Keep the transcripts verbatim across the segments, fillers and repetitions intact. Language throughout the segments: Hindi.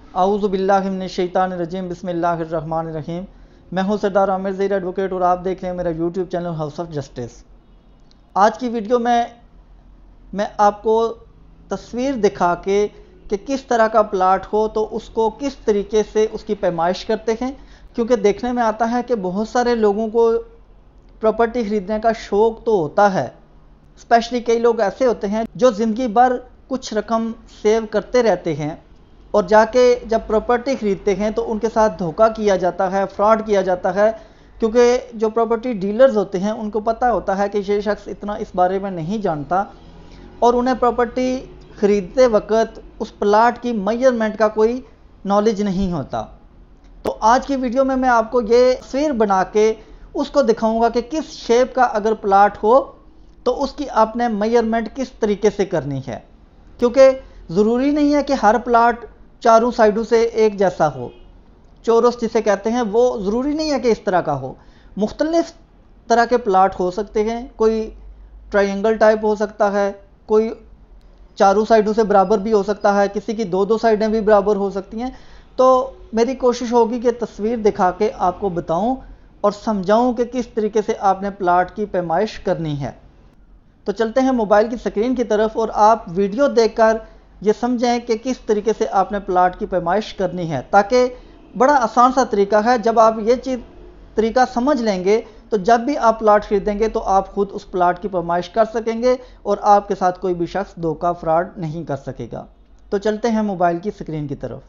आऊज़ुबिल्लाहिमिनश्शैतानिर्रजीम बिस्मिल्लाहिर्रहमानिर्रहीम। मैं हूं सरदार आमिर ज़हीर एडवोकेट और आप देख रहे हैं मेरा YouTube channel House of Justice. आज की वीडियो में मैं आपको तस्वीर दिखा के कि किस तरह का प्लाट हो तो उसको किस तरीके से उसकी पैमाइश करते हैं, क्योंकि देखने में आता है कि बहुत सारे लोगों को प्रॉपर्टी ख़रीदने का शौक़ तो होता है। स्पेशली कई लोग ऐसे होते हैं जो ज़िंदगी भर कुछ रकम सेव करते रहते हैं और जाके जब प्रॉपर्टी ख़रीदते हैं तो उनके साथ धोखा किया जाता है, फ्रॉड किया जाता है, क्योंकि जो प्रॉपर्टी डीलर्स होते हैं उनको पता होता है कि ये शख्स इतना इस बारे में नहीं जानता और उन्हें प्रॉपर्टी ख़रीदते वक्त उस प्लाट की मेजरमेंट का कोई नॉलेज नहीं होता। तो आज की वीडियो में मैं आपको ये तस्वीर बना के उसको दिखाऊंगा कि किस शेप का अगर प्लाट हो तो उसकी आपने मेजरमेंट किस तरीके से करनी है, क्योंकि ज़रूरी नहीं है कि हर प्लाट चारों साइडों से एक जैसा हो। चौरस जिसे कहते हैं वो ज़रूरी नहीं है कि इस तरह का हो। मुख्तलिफ तरह के प्लाट हो सकते हैं। कोई ट्रायंगल टाइप हो सकता है, कोई चारों साइडों से बराबर भी हो सकता है, किसी की दो दो साइडें भी बराबर हो सकती हैं। तो मेरी कोशिश होगी कि तस्वीर दिखा के आपको बताऊं और समझाऊं कि किस तरीके से आपने प्लाट की पैमाइश करनी है। तो चलते हैं मोबाइल की स्क्रीन की तरफ और आप वीडियो देखकर ये समझें कि किस तरीके से आपने प्लाट की पैमाइश करनी है, ताकि बड़ा आसान सा तरीका है। जब आप ये चीज़ तरीका समझ लेंगे तो जब भी आप प्लाट खरीदेंगे तो आप खुद उस प्लाट की पैमाइश कर सकेंगे और आपके साथ कोई भी शख्स धोखा फ्रॉड नहीं कर सकेगा। तो चलते हैं मोबाइल की स्क्रीन की तरफ।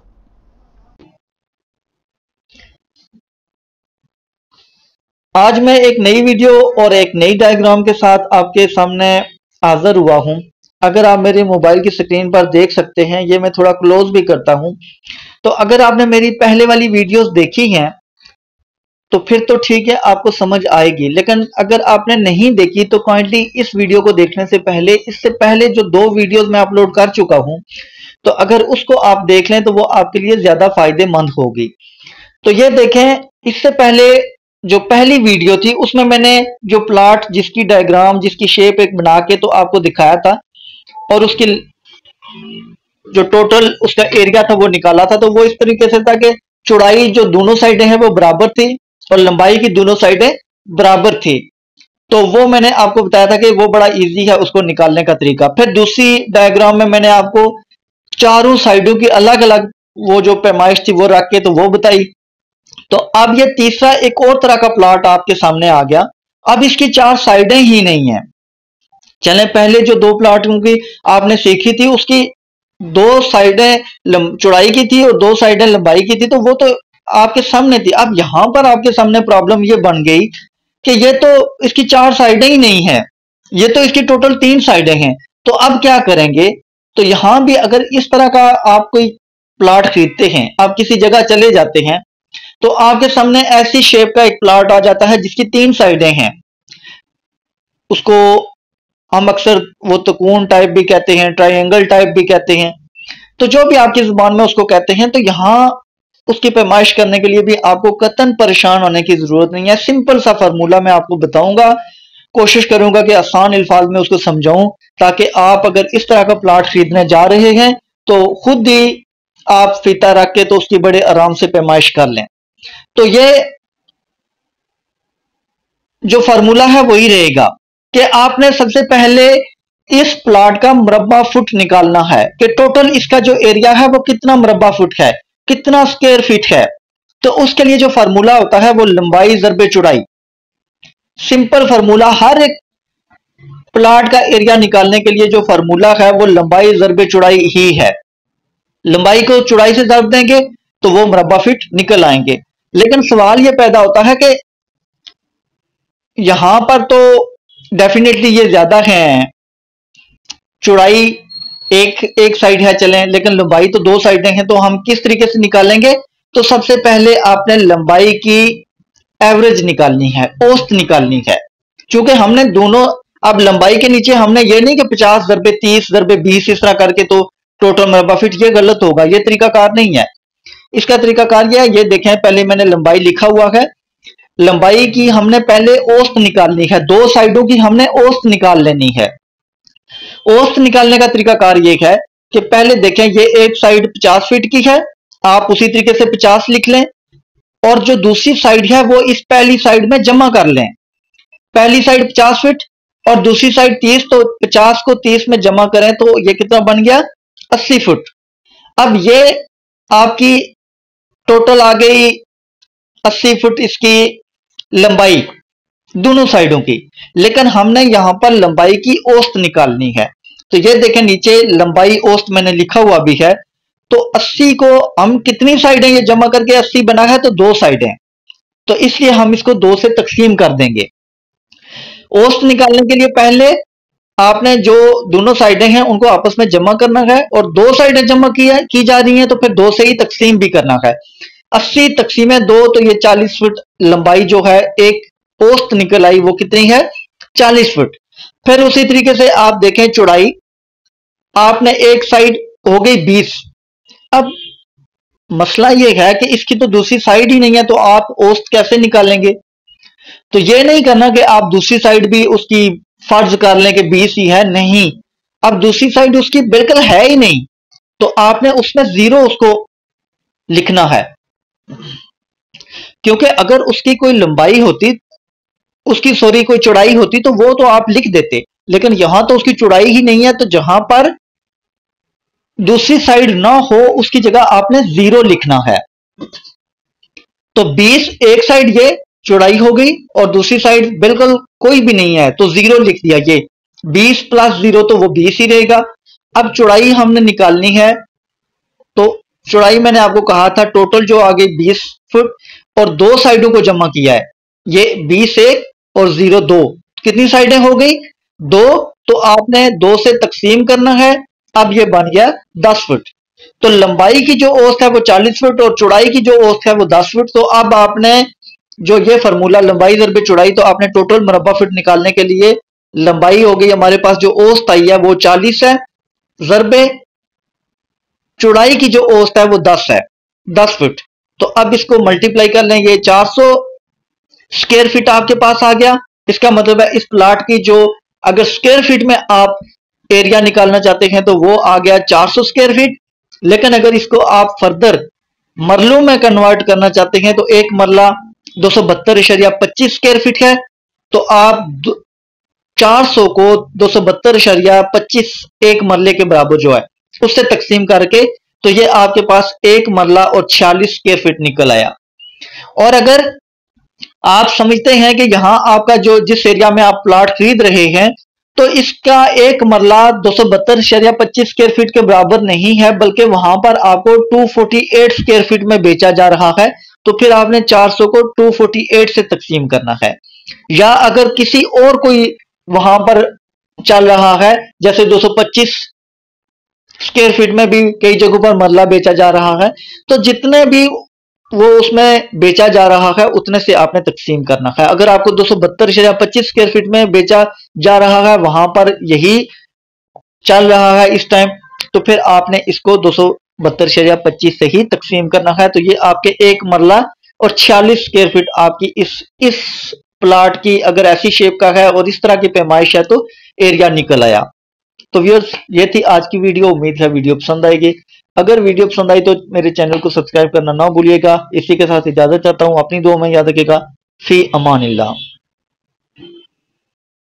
आज मैं एक नई वीडियो और एक नई डायग्राम के साथ आपके सामने हाजिर हुआ हूं। अगर आप मेरे मोबाइल की स्क्रीन पर देख सकते हैं, ये मैं थोड़ा क्लोज भी करता हूं। तो अगर आपने मेरी पहले वाली वीडियोस देखी हैं तो फिर तो ठीक है, आपको समझ आएगी। लेकिन अगर आपने नहीं देखी तो काइंडली इस वीडियो को देखने से पहले, इससे पहले जो दो वीडियोस मैं अपलोड कर चुका हूं, तो अगर उसको आप देख लें तो वो आपके लिए ज्यादा फायदेमंद होगी। तो ये देखें, इससे पहले जो पहली वीडियो थी उसमें मैंने जो प्लाट जिसकी डायग्राम जिसकी शेप एक बना के तो आपको दिखाया था और उसकी जो टोटल उसका एरिया था वो निकाला था। तो वो इस तरीके से था कि चौड़ाई जो दोनों साइडें हैं वो बराबर थी और लंबाई की दोनों साइडें बराबर थी। तो वो मैंने आपको बताया था कि वो बड़ा इजी है उसको निकालने का तरीका। फिर दूसरी डायग्राम में मैंने आपको चारों साइडों की अलग अलग वो जो पैमाइश थी वो रख के तो वो बताई। तो अब ये तीसरा एक और तरह का प्लाट आपके सामने आ गया। अब इसकी चार साइडें ही नहीं है। चलें, पहले जो दो प्लाटों की आपने सीखी थी उसकी दो साइडें चौड़ाई की थी और दो साइडें लंबाई की थी, तो वो तो आपके सामने थी। अब यहां पर आपके सामने प्रॉब्लम ये बन गई कि ये तो इसकी चार साइडें ही नहीं है, ये तो इसकी टोटल तीन साइडें हैं। तो अब क्या करेंगे? तो यहां भी अगर इस तरह का आप कोई प्लाट खरीदते हैं, आप किसी जगह चले जाते हैं तो आपके सामने ऐसी शेप का एक प्लाट आ जाता है जिसकी तीन साइडें हैं। उसको हम अक्सर वो त्रिकोण टाइप भी कहते हैं, ट्रायंगल टाइप भी कहते हैं, तो जो भी आपकी जुबान में उसको कहते हैं। तो यहां उसकी पैमाइश करने के लिए भी आपको कतन परेशान होने की जरूरत नहीं है। सिंपल सा फार्मूला मैं आपको बताऊंगा, कोशिश करूंगा कि आसान अल्फाज में उसको समझाऊं, ताकि आप अगर इस तरह का प्लाट खरीदने जा रहे हैं तो खुद ही आप फीता रख के तो उसकी बड़े आराम से पैमाइश कर लें। तो ये जो फार्मूला है वही रहेगा कि आपने सबसे पहले इस प्लाट का मुरब्बा फुट निकालना है कि टोटल इसका जो एरिया है वो कितना मुरब्बा फुट है, कितना स्क्वायर फीट है। तो उसके लिए जो फार्मूला होता है वो लंबाई ज़रबे चौड़ाई। सिंपल फार्मूला, हर एक प्लाट का एरिया निकालने के लिए जो फार्मूला है वो लंबाई ज़रबे चौड़ाई ही है। लंबाई को चौड़ाई से ज़रब देंगे तो वो मुरब्बा फीट निकल आएंगे। लेकिन सवाल ये पैदा होता है कि यहां पर तो डेफिनेटली ये ज्यादा है, चौड़ाई एक एक साइड है चलें, लेकिन लंबाई तो दो साइडें हैं। तो हम किस तरीके से निकालेंगे? तो सबसे पहले आपने लंबाई की एवरेज निकालनी है, औसत निकालनी है। क्योंकि हमने दोनों, अब लंबाई के नीचे हमने ये नहीं कि पचास दरबे तीस दरबे बीस इस तरह करके तो टोटल मुरब्बा फीट, ये गलत होगा, ये तरीकाकार नहीं है। इसका तरीकाकार यह है, ये देखें, पहले मैंने लंबाई लिखा हुआ है। लंबाई की हमने पहले औसत निकालनी है, दो साइडों की हमने औसत निकाल लेनी है। औसत निकालने का तरीकाकार ये है कि पहले देखें, ये एक साइड पचास फीट की है आप उसी तरीके से पचास लिख लें और जो दूसरी साइड है वो इस पहली साइड में जमा कर लें। पहली साइड पचास फीट और दूसरी साइड तीस, तो पचास को तीस में जमा करें तो ये कितना बन गया, अस्सी फुट। अब ये आपकी टोटल आ गई अस्सी फुट इसकी लंबाई दोनों साइडों की। लेकिन हमने यहां पर लंबाई की औसत निकालनी है। तो ये देखें नीचे लंबाई औसत मैंने लिखा हुआ भी है। तो अस्सी को हम कितनी साइडें ये जमा करके अस्सी बना है, तो दो साइडें, तो इसलिए हम इसको दो से तकसीम कर देंगे। औसत निकालने के लिए पहले आपने जो दोनों साइडें हैं उनको आपस में जमा करना है, और दो साइडें जमा की है की जा रही हैं तो फिर दो से ही तकसीम भी करना है। अस्सी तकसीम दो, तो ये चालीस फुट लंबाई जो है एक औसत निकल आई, वो कितनी है, चालीस फुट। फिर उसी तरीके से आप देखें चौड़ाई, आपने एक साइड हो गई बीस। अब मसला ये है कि इसकी तो दूसरी साइड ही नहीं है, तो आप औसत कैसे निकालेंगे। तो ये नहीं करना कि आप दूसरी साइड भी उसकी फर्ज कर लें कि बीस ही है, नहीं। अब दूसरी साइड उसकी बिल्कुल है ही नहीं, तो आपने उसमें जीरो उसको लिखना है। क्योंकि अगर उसकी कोई लंबाई होती, उसकी सॉरी कोई चौड़ाई होती, तो वो तो आप लिख देते, लेकिन यहां तो उसकी चौड़ाई ही नहीं है, तो जहां पर दूसरी साइड ना हो उसकी जगह आपने जीरो लिखना है। तो बीस एक साइड ये चौड़ाई हो गई और दूसरी साइड बिल्कुल कोई भी नहीं है, तो जीरो लिख दिया। ये बीस प्लस जीरो तो वो बीस ही रहेगा। अब चौड़ाई हमने निकालनी है, तो चौड़ाई मैंने आपको कहा था टोटल जो आ गई बीस फुट, और दो साइडों को जमा किया है, ये बीस एक और जीरो दो, कितनी साइडें हो गई, दो। तो आपने दो से तकसीम करना है। अब ये बन गया दस फुट। तो लंबाई की जो औसत है वो चालीस फुट और चौड़ाई की जो औसत है वो दस फुट। तो अब आपने जो ये फॉर्मूला लंबाई ज़रबे चौड़ाई, तो आपने टोटल मुरब्बा फुट निकालने के लिए लंबाई हो गई हमारे पास, जो औसत आई है वो चालीस है, ज़रबे चौड़ाई की जो औसत है वो दस है, दस फुट। तो अब इसको मल्टीप्लाई कर लें, ये चार सौ स्क्वायर फीट आपके पास आ गया। इसका मतलब है इस प्लाट की जो अगर स्क्वायर फीट में आप एरिया निकालना चाहते हैं तो वो आ गया चार सौ स्क्वायर फीट। लेकिन अगर इसको आप फर्दर मरलों में कन्वर्ट करना चाहते हैं तो एक मरला दो सौ बहत्तर इशारिया पच्चीस स्क्वायर फीट है, तो आप चार सौ को दो सौ बहत्तर इशारिया पच्चीस एक मरले के बराबर जो है उससे तकसीम करके, तो ये आपके पास एक मरला और छियालीस स्क्वायर फीट निकल आया। और अगर आप समझते हैं कि यहां आपका जो जिस एरिया में आप प्लॉट खरीद रहे हैं, तो इसका एक मरला दो सौ बहत्तर इशारिया पच्चीस स्क्वायर फीट के बराबर नहीं है, बल्कि वहां पर आपको दो सौ अड़तालीस स्क्वायर फीट में बेचा जा रहा है, तो फिर आपने चार सौ को दो सौ अड़तालीस से तकसीम करना है। या अगर किसी और कोई वहां पर चल रहा है, जैसे दो सौ पच्चीस स्क्वायर फीट में भी कई जगहों पर मरला बेचा जा रहा है, तो जितने भी वो उसमें बेचा जा रहा है उतने से आपने तकसीम करना है। अगर आपको दो सौ बहत्तर या पच्चीस स्क्वायर फीट में बेचा जा रहा है, वहां पर यही चल रहा है इस टाइम, तो फिर आपने इसको दो सौ बहत्तर या पच्चीस से ही तकसीम करना है। तो ये आपके एक मरला और छियालीस स्क्वायर फीट आपकी इस इस प्लाट की अगर ऐसी शेप का है और इस तरह की पैमाइश है तो एरिया निकल आया। तो व्यूअर्स, ये थी आज की वीडियो। उम्मीद है वीडियो पसंद आएगी। अगर वीडियो पसंद आई तो मेरे चैनल को सब्सक्राइब करना ना भूलिएगा। इसी के साथ इजाजत चाहता हूँ, अपनी दुआ में याद रखिएगा। फी अमानिल्लाह।